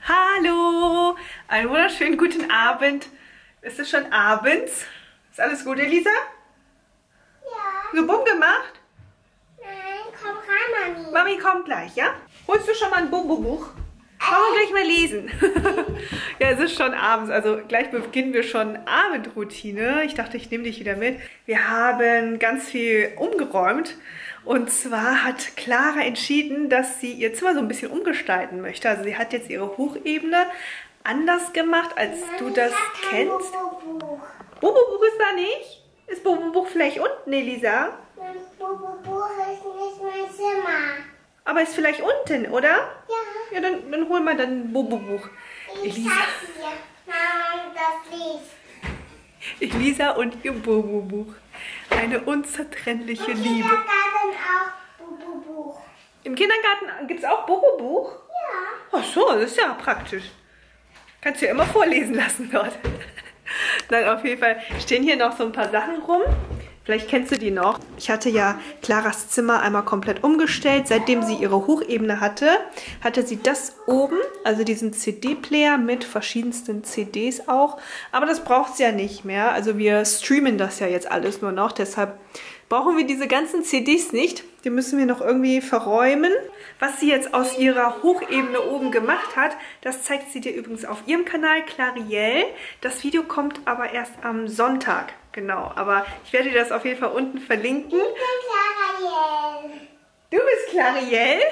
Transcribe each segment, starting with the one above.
Hallo, einen wunderschönen guten Abend. Ist es schon abends? Ist alles gut, Elisa? Ja. So bumm gemacht? Nein, komm rein, Mami. Mami kommt gleich, ja? Holst du schon mal ein Bobo-Buch? Wollen wir gleich mal lesen? Ja, es ist schon abends, also gleich beginnen wir schon Abendroutine. Ich dachte, ich nehme dich wieder mit. Wir haben ganz viel umgeräumt. Und zwar hat Clara entschieden, dass sie ihr Zimmer so ein bisschen umgestalten möchte. Also sie hat jetzt ihre Hochebene anders gemacht, als du das kennst. Bobo-Buch ist da nicht? Ist Bobo-Buch vielleicht unten, Elisa? Mein Bobo-Buch ist nicht mein Zimmer. Aber ist vielleicht unten, oder? Ja. Ja, dann hol mal dein Bobo-Buch. Ich Elisa. zeig dir, Mama, das liest. Elisa und ihr Bobo-Buch. Eine unzertrennliche Liebe. Im Kindergarten auch Bobo-Buch. Im Kindergarten gibt es auch Bobo-Buch? Ja. Ach so, das ist ja praktisch. Kannst du ja immer vorlesen lassen dort. Nein, auf jeden Fall stehen hier noch so ein paar Sachen rum. Vielleicht kennst du die noch. Ich hatte ja Claras Zimmer einmal komplett umgestellt. Seitdem sie ihre Hochebene hatte, hatte sie das oben, also diesen CD-Player mit verschiedensten CDs auch. Aber das braucht sie ja nicht mehr. Also wir streamen das ja jetzt alles nur noch. Deshalb brauchen wir diese ganzen CDs nicht. Die müssen wir noch irgendwie verräumen. Was sie jetzt aus ihrer Hochebene oben gemacht hat, das zeigt sie dir übrigens auf ihrem Kanal, Clarielle. Das Video kommt aber erst am Sonntag. Genau, aber ich werde dir das auf jeden Fall unten verlinken. Ich bin Clarielle. Du bist Clarielle?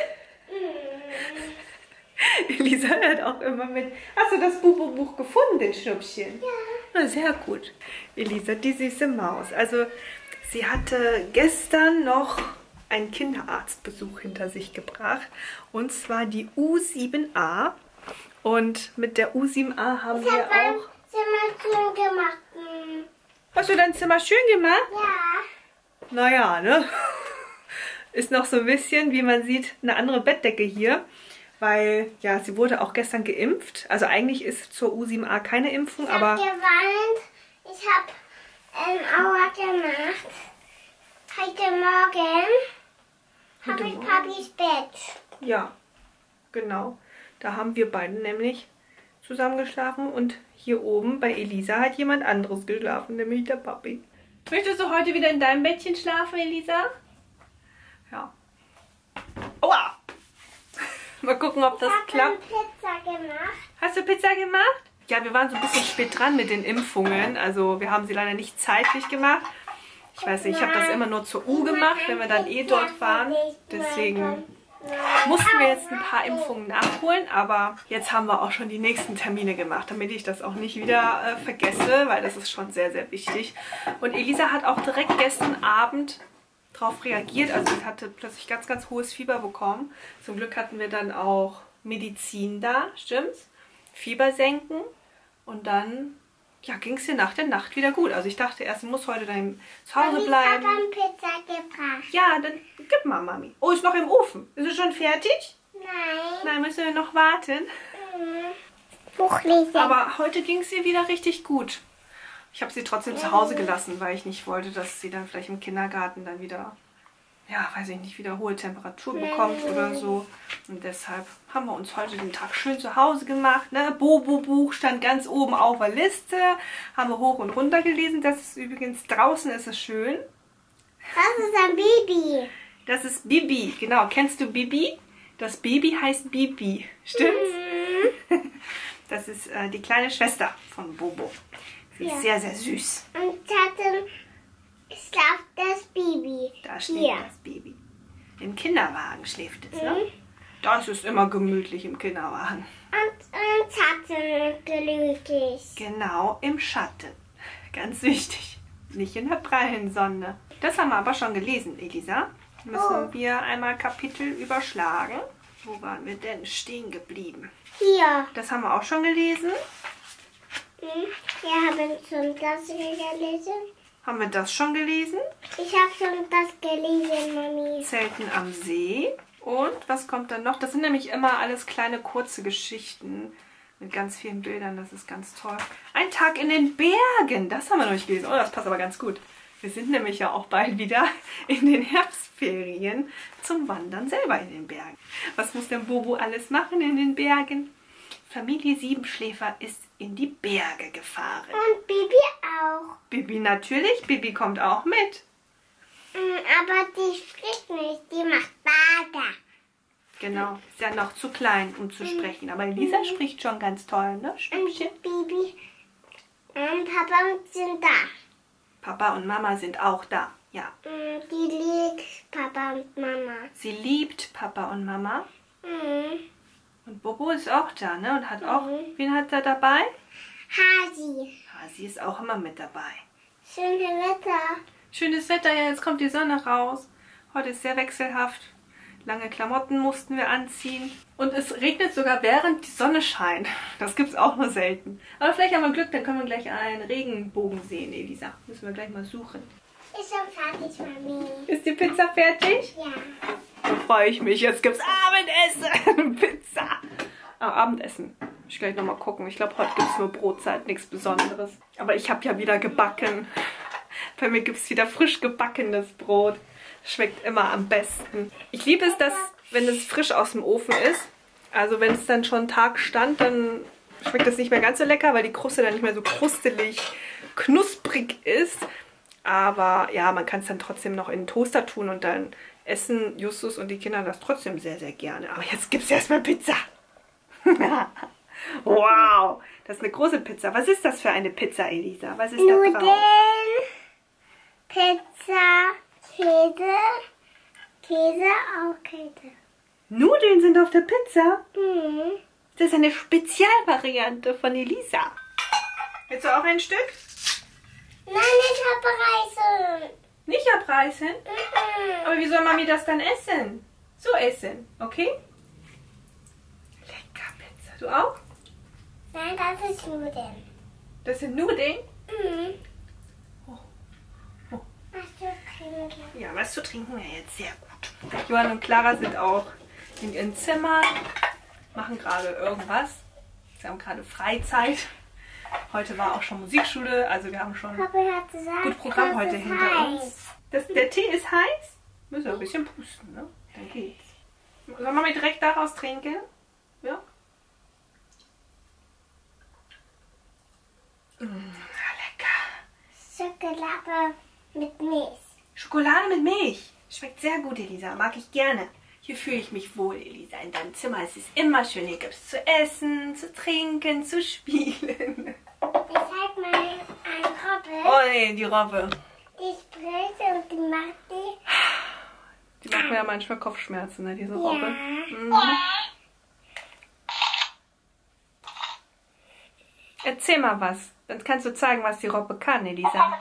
Elisa hört auch immer mit. Hast du das Bobo-Buch gefunden, Schnuppchen? Ja. Na, sehr gut. Elisa, die süße Maus. Also, sie hatte gestern noch einen Kinderarztbesuch hinter sich gebracht. Und zwar die U7a. Und mit der U7a haben wir auch... Zimmer schön gemacht. Hast du dein Zimmer schön gemacht? Ja. Naja, ne? Ist noch so ein bisschen, wie man sieht, eine andere Bettdecke hier. Weil, ja, sie wurde auch gestern geimpft. Also eigentlich ist zur U7a keine Impfung, aber... Ich habe geweint. Ich habe Aua gemacht. Heute Morgen habe ich Papis Bett. Ja, genau. Da haben wir beide nämlich zusammen geschlafen und hier oben bei Elisa hat jemand anderes geschlafen, nämlich der Papi. Möchtest du heute wieder in deinem Bettchen schlafen, Elisa? Ja. Aua! Mal gucken, ob das klappt. Ich habe Pizza gemacht. Hast du Pizza gemacht? Ja, wir waren so ein bisschen spät dran mit den Impfungen. Also wir haben sie leider nicht zeitlich gemacht. Ich weiß nicht, ich habe das immer nur zur U gemacht, wenn wir dann eh dort waren. Deswegen mussten wir jetzt ein paar Impfungen nachholen, aber jetzt haben wir auch schon die nächsten Termine gemacht, damit ich das auch nicht wieder vergesse, weil das ist schon sehr, sehr wichtig. Und Elisa hat auch direkt gestern Abend darauf reagiert, also sie hatte plötzlich ganz, ganz hohes Fieber bekommen. Zum Glück hatten wir dann auch Medizin da, stimmt's? Fieber senken und dann ja, ging es dir nach der Nacht wieder gut. Also ich dachte erst, du musst heute dann zu Hause bleiben. Ich habe Pizza gebracht. Ja, dann gib mal, Mami. Oh, ist noch im Ofen. Ist es schon fertig? Nein. Nein, müssen wir noch warten. Buch lesen. Aber heute ging es ihr wieder richtig gut. Ich habe sie trotzdem zu Hause gelassen, weil ich nicht wollte, dass sie dann vielleicht im Kindergarten dann wieder, ja, weiß ich nicht, wieder hohe Temperatur bekommt oder so. Und deshalb haben wir uns heute den Tag schön zu Hause gemacht. Ne? Bobo-Buch stand ganz oben auf der Liste. Haben wir hoch und runter gelesen. Das ist übrigens, draußen ist es schön. Das ist ein Baby. Das ist Bibi. Genau, kennst du Bibi? Das Baby heißt Bibi. Stimmt's? Das ist die kleine Schwester von Bobo. Sie ist sehr, sehr süß. Und Taten schlaft das Baby. Da schläft das Baby. Im Kinderwagen schläft es, ne? Das ist immer gemütlich im Kinderwagen. Und Taten gemütlich. Genau, im Schatten. Ganz wichtig. Nicht in der prallen Sonne. Das haben wir aber schon gelesen, Elisa. Müssen wir einmal Kapitel überschlagen. Wo waren wir denn stehen geblieben? Hier. Das haben wir auch schon gelesen. Wir haben schon das gelesen. Haben wir das schon gelesen? Ich habe schon das gelesen, Mami. Zelten am See. Und was kommt dann noch? Das sind nämlich immer alles kleine, kurze Geschichten mit ganz vielen Bildern. Das ist ganz toll. Ein Tag in den Bergen. Das haben wir noch nicht gelesen. Oh, das passt aber ganz gut. Wir sind nämlich ja auch bald wieder in den Herbstferien zum Wandern selber in den Bergen. Was muss denn Bobo alles machen in den Bergen? Familie Siebenschläfer ist in die Berge gefahren. Und Bibi auch. Bibi natürlich, Bibi kommt auch mit. Aber die spricht nicht, die macht Bada. Genau, ist ja noch zu klein, um zu sprechen. Aber Elisa spricht schon ganz toll, ne? Schnippchen. Und Bibi und Papa sind da. Papa und Mama sind auch da, ja. Die liebt Papa und Mama. Sie liebt Papa und Mama. Mhm. Und Bobo ist auch da, ne? Und hat auch, wen hat er dabei? Hasi. Hasi ist auch immer mit dabei. Schönes Wetter. Schönes Wetter, ja, jetzt kommt die Sonne raus. Heute ist sehr wechselhaft. Lange Klamotten mussten wir anziehen. Und es regnet sogar, während die Sonne scheint. Das gibt es auch nur selten. Aber vielleicht haben wir Glück, dann können wir gleich einen Regenbogen sehen, Elisa. Müssen wir gleich mal suchen. Ist schon fertig, Mami. Ist die Pizza fertig? Ja. Da freue ich mich. Jetzt gibt's Abendessen. Pizza. Abendessen. Ich gleich nochmal gucken. Ich glaube, heute gibt es nur Brotzeit, nichts Besonderes. Aber ich habe ja wieder gebacken. Bei mir gibt es wieder frisch gebackenes Brot. Schmeckt immer am besten. Ich liebe es, dass, wenn es frisch aus dem Ofen ist, also wenn es dann schon einen Tag stand, dann schmeckt es nicht mehr ganz so lecker, weil die Kruste dann nicht mehr so krustelig, knusprig ist. Aber ja, man kann es dann trotzdem noch in den Toaster tun und dann essen Justus und die Kinder das trotzdem sehr, sehr gerne. Aber jetzt gibt es erstmal Pizza. Wow, das ist eine große Pizza. Was ist das für eine Pizza, Elisa? Was ist da Nudeln, drauf? Pizza, Käse, auch Käse. Nudeln sind auf der Pizza? Mhm. Das ist eine Spezialvariante von Elisa. Willst du auch ein Stück? Nein, ich habe Reise. Nicht abreißen? Aber wie soll Mami das dann essen? So essen, okay? Lecker Pizza. Du auch? Nein, das ist Nudeln. Das sind Nudeln? Mhm. Oh. Was zu trinken? Ja, was zu trinken wäre jetzt sehr gut. Johann und Clara sind auch in ihren Zimmern, machen gerade irgendwas. Sie haben gerade Freizeit. Heute war auch schon Musikschule, also wir haben schon Papa hat gesagt, gut Programm heute ist hinter heiß. uns. Der Tee ist heiß? Müssen wir ein bisschen pusten, ne? Dann geht's. Sollen wir direkt daraus trinken? Ja. Lecker. Schokolade mit Milch. Schokolade mit Milch. Schmeckt sehr gut, Elisa. Mag ich gerne. Hier fühle ich mich wohl, Elisa. In deinem Zimmer ist es immer schön. Hier gibt es zu essen, zu trinken, zu spielen. Ich zeig mal eine Robbe. Oh nee, die Robbe. Die spricht und die macht die. Die macht mir ja manchmal Kopfschmerzen, ne, diese Robbe. Ja. Mhm. Erzähl mal was. Dann kannst du zeigen, was die Robbe kann, Elisa.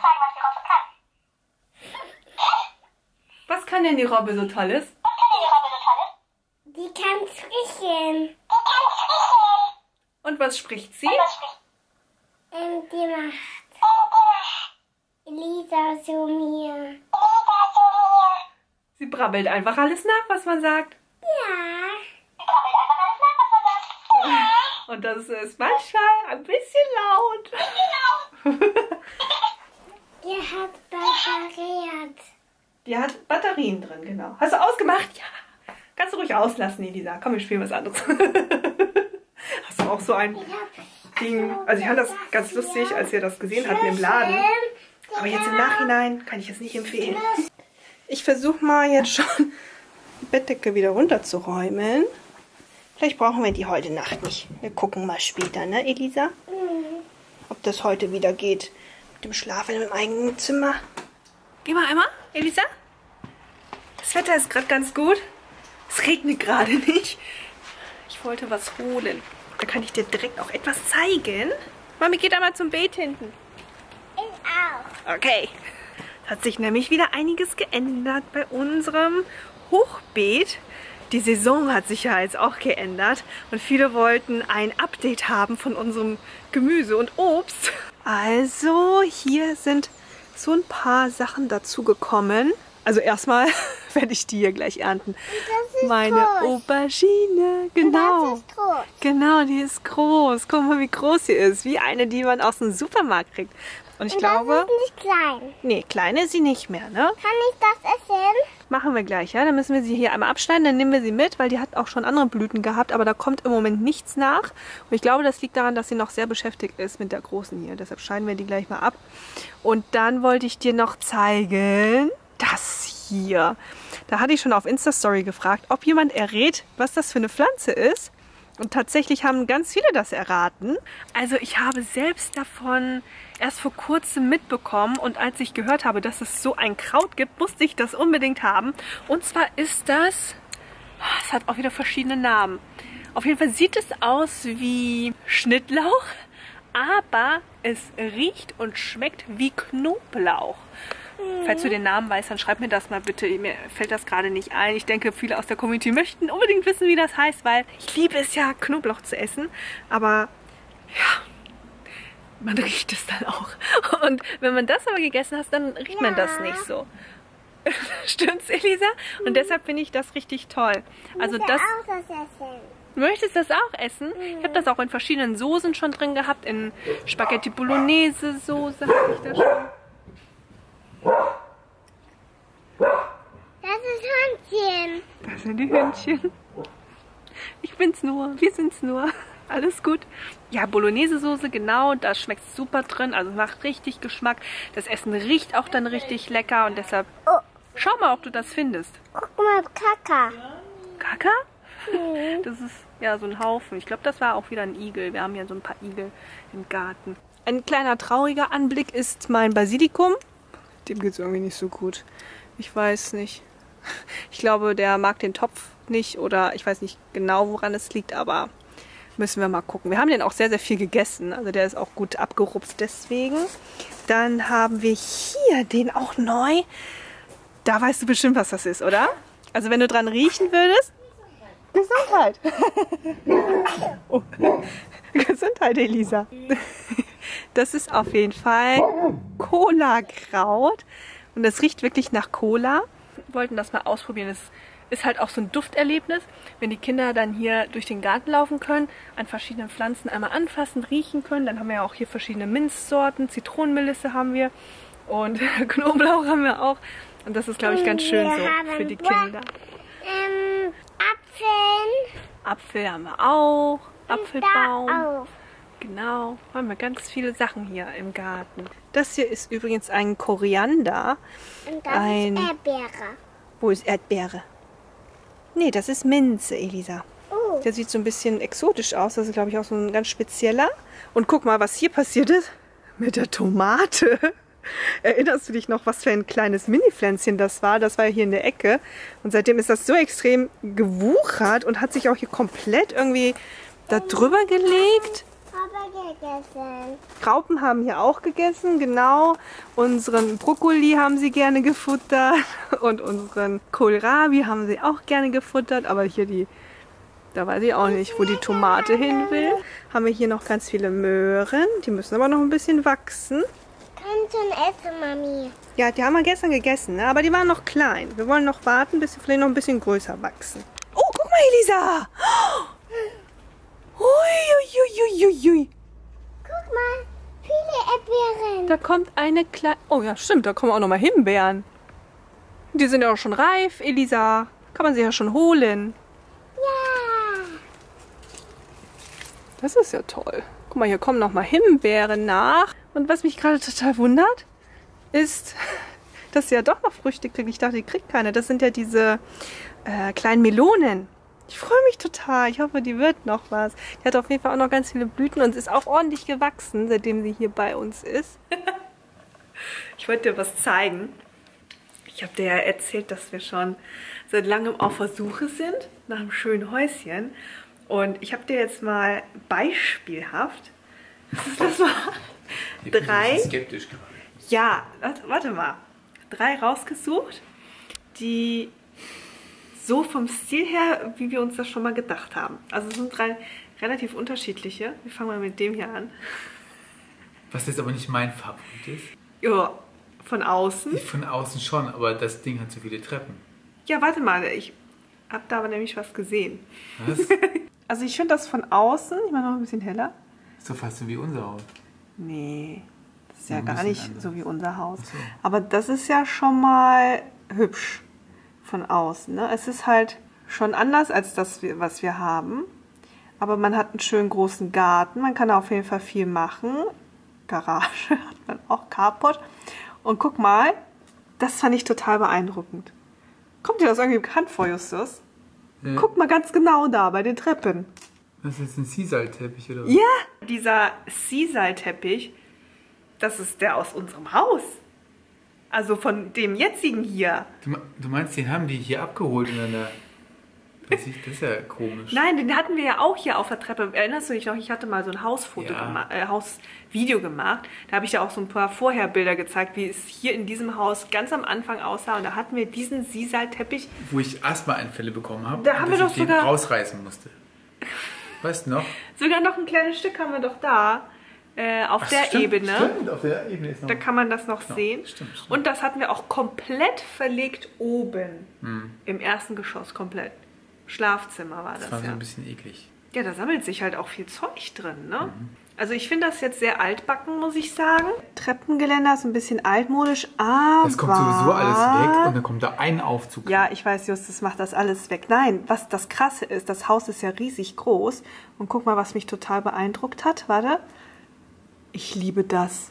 Was kann denn die Robbe so Tolles? Die kann sprechen. Und was spricht sie? Die macht Elisa zu mir. Sie brabbelt einfach alles nach, was man sagt. Ja. Und das ist manchmal ein bisschen laut. Die hat Batterien. Die hat Batterien drin, genau. Hast du ausgemacht? Ja. Kannst du ruhig auslassen, Elisa. Komm, wir spielen was anderes. Hast du auch so ein Ding? Also ich fand das ganz lustig, als wir das gesehen hatten im Laden. Aber jetzt im Nachhinein kann ich es nicht empfehlen. Ich versuche mal jetzt schon die Bettdecke wieder runterzuräumen. Vielleicht brauchen wir die heute Nacht nicht. Wir gucken mal später, ne, Elisa? Ob das heute wieder geht mit dem Schlafen im eigenen Zimmer. Geh mal einmal, Elisa. Das Wetter ist gerade ganz gut. Es regnet gerade nicht. Ich wollte was holen. Da kann ich dir direkt auch etwas zeigen. Mami, geht einmal zum Beet hinten. Ich auch. Okay. Es hat sich nämlich wieder einiges geändert bei unserem Hochbeet. Die Saison hat sich ja jetzt auch geändert. Und viele wollten ein Update haben von unserem Gemüse und Obst. Also hier sind so ein paar Sachen dazu gekommen. Also erstmal werde ich die hier gleich ernten. Das ist Meine groß. Aubergine, genau. Das ist groß. Genau, die ist groß. Guck mal, wie groß sie ist. Wie eine, die man aus dem Supermarkt kriegt. Und ich glaube, Das ist nicht klein. nee, kleine ist sie nicht mehr, ne? Kann ich das essen? Machen wir gleich, ja? Dann müssen wir sie hier einmal abschneiden, dann nehmen wir sie mit, weil die hat auch schon andere Blüten gehabt, aber da kommt im Moment nichts nach. Und ich glaube, das liegt daran, dass sie noch sehr beschäftigt ist mit der großen hier. Deshalb schneiden wir die gleich mal ab. Und dann wollte ich dir noch zeigen, das hier. Da hatte ich schon auf Insta-Story gefragt, ob jemand errät, was das für eine Pflanze ist. Und tatsächlich haben ganz viele das erraten. Also ich habe selbst davon erst vor kurzem mitbekommen und als ich gehört habe, dass es so ein Kraut gibt, musste ich das unbedingt haben. Und zwar ist das, es hat auch wieder verschiedene Namen. Auf jeden Fall sieht es aus wie Schnittlauch, aber es riecht und schmeckt wie Knoblauch. Falls du den Namen weißt, dann schreib mir das mal bitte. Mir fällt das gerade nicht ein. Ich denke, viele aus der Community möchten unbedingt wissen, wie das heißt, weil ich liebe es ja, Knoblauch zu essen. Aber ja, man riecht es dann auch. Und wenn man das aber gegessen hat, dann riecht man das nicht so. Stimmt's, Elisa? Und deshalb finde ich das richtig toll. Also das... Du möchtest das auch essen? Ich habe das auch in verschiedenen Soßen schon drin gehabt. In Spaghetti Bolognese Soße habe ich das schon. Das ist Hündchen. Das sind die Hündchen. Ich bin's nur. Wir sind's nur. Alles gut. Ja, Bolognese-Soße, genau. Da schmeckt es super drin. Also macht richtig Geschmack. Das Essen riecht auch dann richtig lecker. Und deshalb schau mal, ob du das findest. Guck mal, Kaka. Kaka? Das ist ja so ein Haufen. Ich glaube, das war auch wieder ein Igel. Wir haben ja so ein paar Igel im Garten. Ein kleiner trauriger Anblick ist mein Basilikum. Dem geht es irgendwie nicht so gut. Ich weiß nicht. Ich glaube, der mag den Topf nicht oder ich weiß nicht genau, woran es liegt, aber müssen wir mal gucken. Wir haben den auch sehr, sehr viel gegessen. Also der ist auch gut abgerupft deswegen. Dann haben wir hier den auch neu. Da weißt du bestimmt, was das ist, oder? Also wenn du dran riechen würdest. Gesundheit. Oh. Gesundheit, Elisa. Das ist auf jeden Fall Cola-Kraut. Und das riecht wirklich nach Cola. Wir wollten das mal ausprobieren. Es ist halt auch so ein Dufterlebnis, wenn die Kinder dann hier durch den Garten laufen können, an verschiedenen Pflanzen einmal anfassen, riechen können. Dann haben wir ja auch hier verschiedene Minzsorten. Zitronenmelisse haben wir und Knoblauch haben wir auch. Und das ist, glaube ich, ganz schön so für die Kinder. Apfel haben wir auch. Apfelbaum. Genau, haben wir ganz viele Sachen hier im Garten. Das hier ist übrigens ein Koriander. Und das ist Erdbeere. Wo ist Erdbeere? Nee, das ist Minze, Elisa. Der sieht so ein bisschen exotisch aus. Das ist, glaube ich, auch so ein ganz spezieller. Und guck mal, was hier passiert ist mit der Tomate. Erinnerst du dich noch, was für ein kleines Mini-Pflänzchen das war? Das war ja hier in der Ecke. Und seitdem ist das so extrem gewuchert und hat sich auch hier komplett irgendwie da drüber gelegt. Gegessen. Raupen haben hier auch gegessen, genau. Unseren Brokkoli haben sie gerne gefuttert und unseren Kohlrabi haben sie auch gerne gefuttert. Aber hier da weiß ich auch nicht, wo die Tomate hin will. Haben wir hier noch ganz viele Möhren, die müssen aber noch ein bisschen wachsen. Kannst du essen, Mami? Ja, die haben wir gestern gegessen, ne? Aber die waren noch klein. Wir wollen noch warten, bis sie vielleicht noch ein bisschen größer wachsen. Oh, guck mal, Elisa! Uiuiuiui. Guck mal, viele Erdbeeren. Da kommt eine kleine... Oh ja, stimmt, da kommen auch noch mal Himbeeren. Die sind ja auch schon reif, Elisa. Kann man sie ja schon holen. Ja. Das ist ja toll. Guck mal, hier kommen noch mal Himbeeren nach. Und was mich gerade total wundert, ist, dass sie ja doch noch Früchte kriegt. Ich dachte, die kriegt keine. Das sind ja diese kleinen Melonen. Ich freue mich total. Ich hoffe, die wird noch was. Die hat auf jeden Fall auch noch ganz viele Blüten und ist auch ordentlich gewachsen, seitdem sie hier bei uns ist. Ich wollte dir was zeigen. Ich habe dir ja erzählt, dass wir schon seit langem auf Versuche sind nach einem schönen Häuschen. Und ich habe dir jetzt mal beispielhaft, was ist das mal? Ich bin 3. skeptisch gerade. Ja, warte mal. 3 rausgesucht, die so vom Stil her, wie wir uns das schon mal gedacht haben. Also es sind 3 relativ unterschiedliche. Wir fangen mal mit dem hier an. Was jetzt aber nicht mein Favorit ist. Ja, von außen. Von außen schon, aber das Ding hat so viele Treppen. Ja, warte mal, ich habe da aber nämlich was gesehen. Was? Also ich finde das von außen, ich mache noch ein bisschen heller. So fast so wie unser Haus. Nee, das ist ja Ein gar bisschen nicht anders. so wie unser Haus. Ach so. Aber das ist ja schon mal hübsch. von außen. Ne? Es ist halt schon anders als das, was wir haben. Aber man hat einen schönen großen Garten. Man kann auf jeden Fall viel machen. Garage hat man auch, Carport. Und guck mal, das fand ich total beeindruckend. Kommt dir das irgendwie bekannt vor, Justus? Guck mal ganz genau da bei den Treppen. Das ist jetzt ein Sisal-Teppich, oder was? Ja, dieser Sisal-Teppich, das ist der aus unserem Haus. Also von dem jetzigen hier. Du meinst, den haben die hier abgeholt in einer... Das ist ja komisch. Nein, den hatten wir ja auch hier auf der Treppe. Erinnerst du dich noch? Ich hatte mal so ein Hausfoto Hausvideo gemacht. Da habe ich ja auch so ein paar Vorherbilder gezeigt, wie es hier in diesem Haus ganz am Anfang aussah. Und da hatten wir diesen Sisal-Teppich. Wo ich Asthma-Einfälle bekommen habe. Da haben wir doch den sogar rausreißen musste. Weißt du noch? Sogar noch ein kleines Stück haben wir doch da. Auf der stimmt, Ebene. Stimmt, auf der Ebene ist noch. Da kann man das noch sehen. Stimmt. Und das hatten wir auch komplett verlegt oben. Im ersten Geschoss komplett. Schlafzimmer war das, Das war so ja. ein bisschen eklig. Ja, da sammelt sich halt auch viel Zeug drin, ne? Also ich finde das jetzt sehr altbacken, muss ich sagen. Treppengeländer ist ein bisschen altmodisch, aber... Das kommt sowieso alles weg und dann kommt da ein Aufzug. Ja, ich weiß, Justus macht das alles weg. Nein, was das Krasse ist, das Haus ist ja riesig groß. Und guck mal, was mich total beeindruckt hat. Warte. Ich liebe das.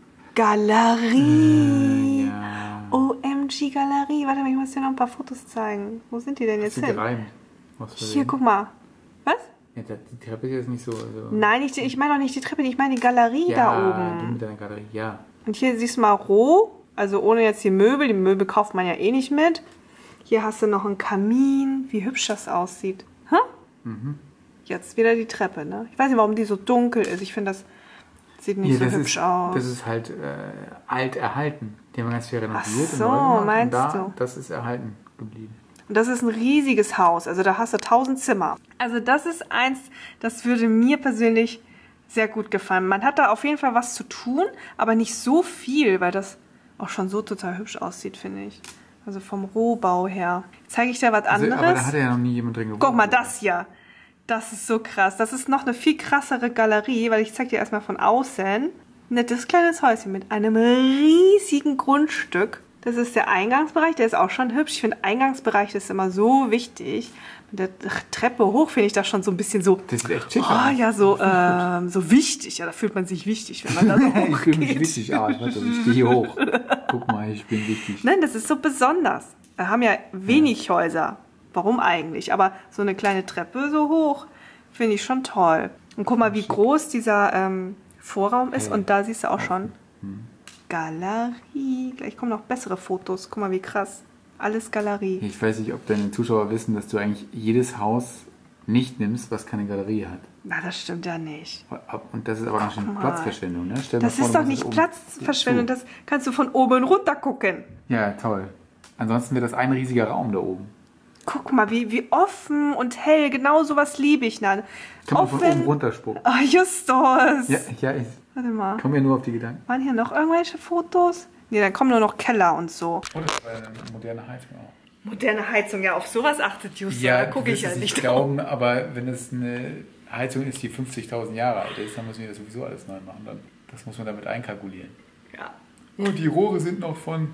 Galerie. Ja. OMG Galerie. Warte mal, ich muss dir noch ein paar Fotos zeigen. Wo sind die denn jetzt hin? Gereimt. Hier, guck mal. Was? Ja, die Treppe ist jetzt nicht so... Also Nein, ich meine doch nicht die Treppe, ich meine die Galerie da du oben. mit deiner Galerie, ja. Und hier siehst du mal roh, also ohne jetzt die Möbel kauft man ja eh nicht mit. Hier hast du noch einen Kamin, wie hübsch das aussieht. Hä? Jetzt wieder die Treppe, ne? Ich weiß nicht, warum die so dunkel ist. Ich finde, das sieht nicht so hübsch aus. Das ist halt alt erhalten. Die haben ganz viel renoviert. Ach so, und neu gemacht meinst und du? Das ist erhalten geblieben. Und das ist ein riesiges Haus, also da hast du 1000 Zimmer. Also das ist eins, das würde mir persönlich sehr gut gefallen. Man hat da auf jeden Fall was zu tun, aber nicht so viel, weil das auch schon so total hübsch aussieht, finde ich. Also vom Rohbau her. Jetzt zeige ich dir was anderes. Aber da hat ja noch nie jemand drin gewohnt. Guck mal, das hier. Das ist so krass. Das ist noch eine viel krassere Galerie, weil ich zeige dir erstmal von außen. Ein nettes kleines Häuschen mit einem riesigen Grundstück. Das ist der Eingangsbereich, der ist auch schon hübsch. Ich finde, Eingangsbereich ist immer so wichtig. Mit der Treppe hoch finde ich das schon so ein bisschen so... Das sieht echt schick aus. Oh ja, so wichtig. Ja, da fühlt man sich wichtig, wenn man da so Ich hochgeht. fühle mich wichtig aus. Warte, ich stehe hier hoch. Guck mal, ich bin wichtig. Nein, das ist so besonders. Wir haben ja wenig Häuser. Warum eigentlich? Aber so eine kleine Treppe so hoch finde ich schon toll. Und guck mal, wie groß dieser Vorraum ist. Und da siehst du auch schon Galerie. Gleich kommen noch bessere Fotos. Guck mal, wie krass. Alles Galerie. Ich weiß nicht, ob deine Zuschauer wissen, dass du eigentlich jedes Haus nicht nimmst, was keine Galerie hat. Na, das stimmt ja nicht. Und das ist aber ganz schön mal. Platzverschwendung, ne? Stell dir Das mal vor, ist du doch musst nicht oben Platzverschwendung. zu. Das kannst du von oben runter gucken. Ja, toll. Ansonsten wäre das ein riesiger Raum da oben. Guck mal, wie offen und hell. Genau sowas liebe ich. Na, Kann man von oben runterspucken. Oh, Justus. Ja, ich Warte mal. komme ja nur auf die Gedanken. Waren hier noch irgendwelche Fotos? Nee, dann kommen nur noch Keller und so. Oh, das war eine moderne Heizung auch. Moderne Heizung, ja, auf sowas achtet Justus. Ja, da gucke ich ja nicht drauf. glauben, aber wenn es eine Heizung ist, die 50.000 Jahre alt ist, dann müssen wir das sowieso alles neu machen. Das muss man damit einkalkulieren. Ja. Und die Rohre sind noch von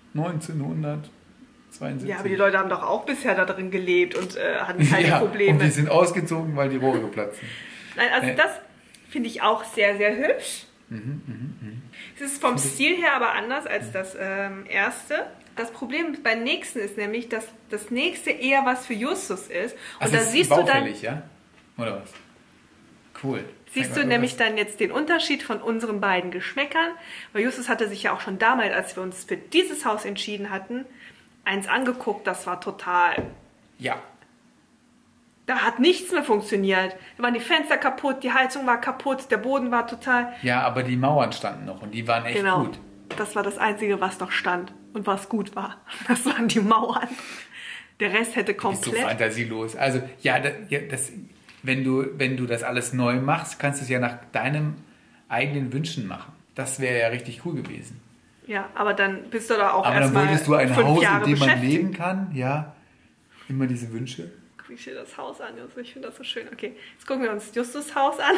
1972. Ja, aber die Leute haben doch auch bisher da drin gelebt und hatten keine Probleme. Und die sind ausgezogen, weil die Rohre geplatzt sind. Nein, also das finde ich auch sehr, sehr hübsch. Es ist vom Stil her aber anders als das erste. Das Problem beim nächsten ist nämlich, dass das nächste eher was für Justus ist. Und Also da ist siehst du dann, baufällig, ja? Oder was? Cool. siehst du nämlich dann jetzt den Unterschied von unseren beiden Geschmäckern. Weil Justus hatte sich ja auch schon damals, als wir uns für dieses Haus entschieden hatten, eins angeguckt, das war total... Ja. Da hat nichts mehr funktioniert. Da waren die Fenster kaputt, die Heizung war kaputt, der Boden war total... Ja, aber die Mauern standen noch und die waren echt Genau. gut. Das war das Einzige, was noch stand und was gut war. Das waren die Mauern. Der Rest hätte Du bist so komplett... fantasielos. Also, wenn du das alles neu machst, kannst du es ja nach deinen eigenen Wünschen machen. Das wäre ja richtig cool gewesen. Ja, aber dann bist du da auch Aber dann erstmal wolltest du ein 5 Haus, Jahre in dem man beschäftigt. leben kann. Ja, immer diese Wünsche. Guck ich dir das Haus an, Justus. Ich finde das so schön. Okay, jetzt gucken wir uns Justus Haus an.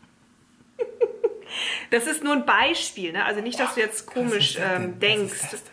Das ist nur ein Beispiel, ne? Also nicht, dass du jetzt komisch denkst. Was ist das denn?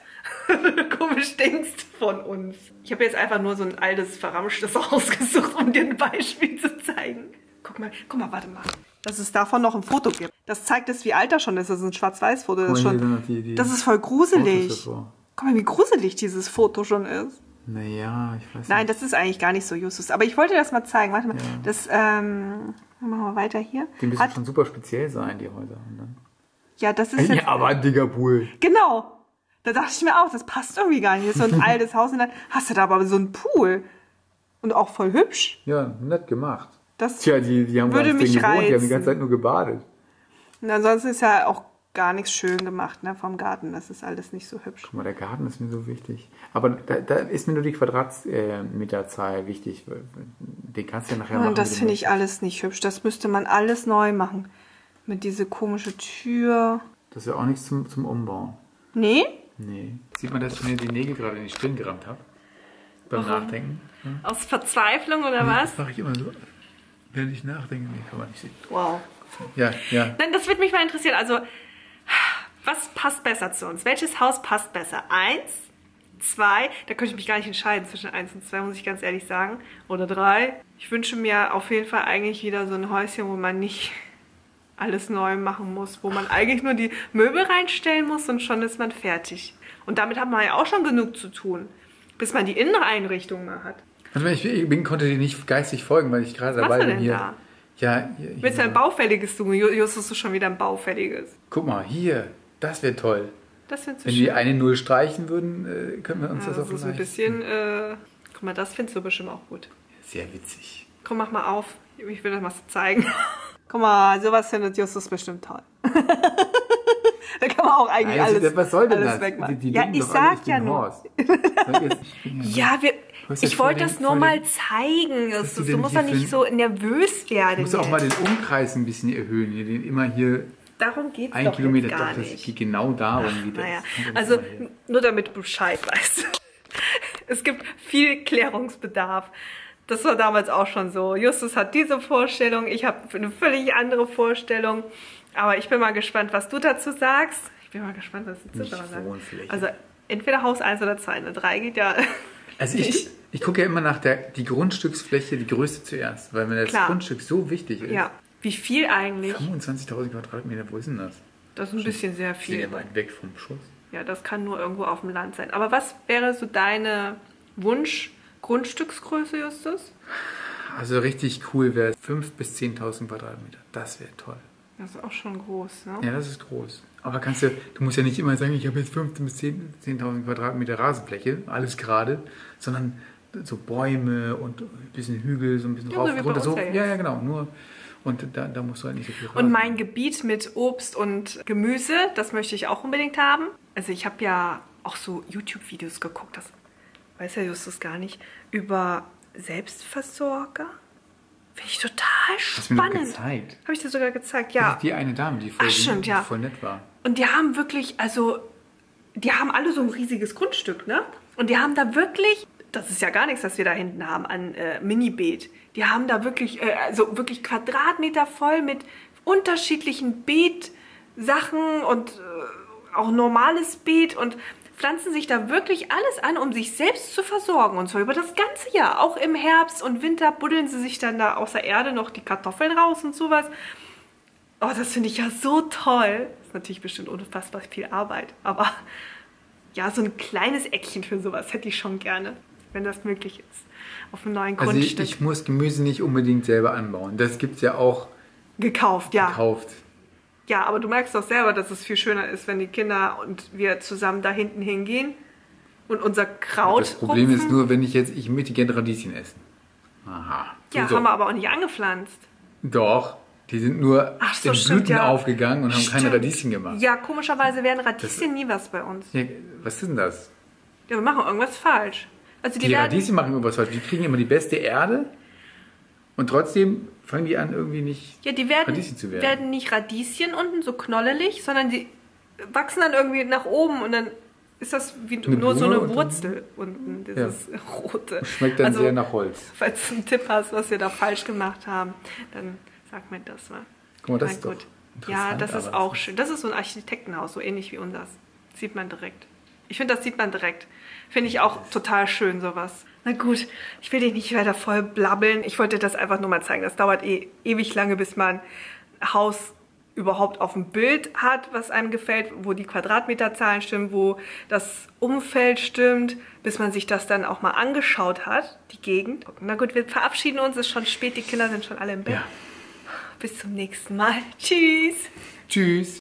komisch denkst von uns. Ich habe jetzt einfach nur so ein altes, verramschtes ausgesucht, um dir ein Beispiel zu zeigen. Guck mal, warte mal. Dass es davon noch ein Foto gibt. Das zeigt es, wie alt das schon ist. Das ist ein Schwarz-Weiß-Foto. Das ist voll gruselig. Guck mal, wie gruselig dieses Foto schon ist. Naja, ich weiß nicht. Nein, das ist eigentlich gar nicht so, Justus. Aber ich wollte dir das mal zeigen. Warte mal. Ja. Das, machen wir weiter hier. Die müssen schon super speziell sein, die Häuser. Ne? Ja, das ist jetzt... Ja, aber ein dicker Pool. Genau. Da dachte ich mir auch, das passt irgendwie gar nicht. Das ist so ein altes Haus und dann hast du da aber so einen Pool. Und auch voll hübsch. Ja, nett gemacht. Das Tja, die haben würde mich reizen. Die haben die ganze Zeit nur gebadet. Und ansonsten ist ja auch gar nichts schön gemacht, ne, vom Garten. Das ist alles nicht so hübsch. Guck mal, der Garten ist mir so wichtig. Aber da ist mir nur die Quadratmeterzahl wichtig. Den kannst du ja nachher machen. Und das finde ich alles nicht hübsch. Das müsste man alles neu machen. Mit dieser komischen Tür. Das ist ja auch nichts zum Umbauen. Nee? Nee. Sieht man, dass ich mir die Nägel gerade in die Stirn gerammt habe? Beim Nachdenken. Ja. Aus Verzweiflung oder was? Das mache ich immer so. Wenn ich nachdenke, nee, kann man nicht sehen. Wow. Ja. Nein, das würde mich mal interessieren. Also, was passt besser zu uns? Welches Haus passt besser? 1, 2, da könnte ich mich gar nicht entscheiden zwischen 1 und 2, muss ich ganz ehrlich sagen. Oder 3. Ich wünsche mir auf jeden Fall eigentlich wieder so ein Häuschen, wo man nicht alles neu machen muss, wo man eigentlich nur die Möbel reinstellen muss und schon ist man fertig. Und damit hat man ja auch schon genug zu tun, bis man die Inneneinrichtung mal hat. Also ich konnte dir nicht geistig folgen, weil ich gerade dabei bin hier. Da? Ja, willst du ein baufälliges tun? Justus ist schon wieder ein baufälliges. Guck mal, hier, das wäre toll. Das findest du Wenn schön. die eine Null streichen würden, können wir uns das auch so ein bisschen, guck mal, das findest du bestimmt auch gut. Sehr witzig. Komm, mach mal auf. Ich will das mal zeigen. Guck mal, sowas findet Justus bestimmt toll. Da kann man auch eigentlich alles, was soll denn alles das? wegmachen. Die Ja, ich sag ja nur. Ja, ich wollte das nur mal zeigen. Du musst doch nicht so nervös werden. Du musst auch mal den Umkreis ein bisschen erhöhen. Immer hier darum geht es 1 Kilometer. gar doch, nicht. das geht genau darum. Naja, also nur damit du Bescheid weißt. Es gibt viel Klärungsbedarf. Das war damals auch schon so. Justus hat diese Vorstellung, ich habe eine völlig andere Vorstellung. Aber ich bin mal gespannt, was du dazu sagst. Ich bin mal gespannt, was die Zuschauer sagen. Also entweder Haus 1 oder 2. Eine 3 geht ja. Also ich gucke ja immer nach die Grundstücksfläche, die größte zuerst. Weil mir das Grundstück so wichtig ist. Ja, wie viel eigentlich? 25.000 Quadratmeter, wo ist denn das? Das ist ein bisschen sehr viel. Sehr weit weg vom Schuss. Ja, das kann nur irgendwo auf dem Land sein. Aber was wäre so deine Wunsch-Grundstücksgröße, Justus? Also richtig cool wäre 5.000 bis 10.000 Quadratmeter. Das wäre toll. Das ist auch schon groß, ne? Ja, das ist groß. Aber du musst ja nicht immer sagen, ich habe jetzt 15.000 bis 10.000 Quadratmeter Rasenfläche, alles gerade, sondern so Bäume und ein bisschen Hügel, so ein bisschen rauf, runter. So, ja, genau. Nur, und da musst du halt nicht so viel Rasen. Und mein Gebiet mit Obst und Gemüse, das möchte ich auch unbedingt haben. Also ich habe ja auch so YouTube-Videos geguckt, das weiß ja Justus gar nicht, über Selbstversorger. Finde ich total spannend. Hast du mir doch gezeigt. Habe ich dir sogar gezeigt, ja. Die eine Dame, die voll nett war. Und die haben wirklich, die haben alle so ein riesiges Grundstück, ne? Und die haben da wirklich, das ist ja gar nichts, was wir da hinten haben an Mini-Beet. Die haben da wirklich, wirklich Quadratmeter voll mit unterschiedlichen Beetsachen und auch normales Beet und pflanzen sich da wirklich alles an, um sich selbst zu versorgen. Und zwar über das ganze Jahr. Auch im Herbst und Winter buddeln sie sich dann da aus der Erde noch die Kartoffeln raus und sowas. Oh, das finde ich ja so toll. Das ist natürlich bestimmt unfassbar viel Arbeit. Aber ja, so ein kleines Eckchen für sowas hätte ich schon gerne, wenn das möglich ist. Auf einem neuen Grundstück. Also ich muss Gemüse nicht unbedingt selber anbauen. Das gibt es ja auch gekauft, ja. Gekauft. Ja, aber du merkst doch selber, dass es viel schöner ist, wenn die Kinder und wir zusammen da hinten hingehen und unser Kraut Das Problem ist nur, ich möchte gerne Radieschen essen. Aha. Ja, haben wir aber auch nicht angepflanzt. Doch, die sind nur in Blüten aufgegangen und haben keine Radieschen gemacht. Ja, komischerweise werden Radieschen nie was bei uns. Ja, was ist denn das? Ja, wir machen irgendwas falsch. Also die Radieschen machen irgendwas falsch. Die kriegen immer die beste Erde und trotzdem fangen die an, irgendwie nicht Radieschen zu werden. Die werden nicht Radieschen unten so knollelig, sondern die wachsen dann irgendwie nach oben und dann ist das wie nur so eine Wurzel unten, dieses rote. Schmeckt dann sehr nach Holz. Falls du einen Tipp hast, was wir da falsch gemacht haben, dann sag mir das mal. Guck mal, das ist doch ja, das ist auch schön. Das ist so ein Architektenhaus, so ähnlich wie unseres. Sieht man direkt. Ich finde, das sieht man direkt. Finde ich auch total schön, sowas. Na gut, ich will dich nicht weiter voll blabbeln. Ich wollte das einfach nur mal zeigen. Das dauert ewig lange, bis man ein Haus überhaupt auf dem Bild hat, was einem gefällt, wo die Quadratmeterzahlen stimmen, wo das Umfeld stimmt, bis man sich das dann auch mal angeschaut hat, die Gegend. Na gut, wir verabschieden uns, es ist schon spät, die Kinder sind schon alle im Bett. Ja. Bis zum nächsten Mal. Tschüss. Tschüss.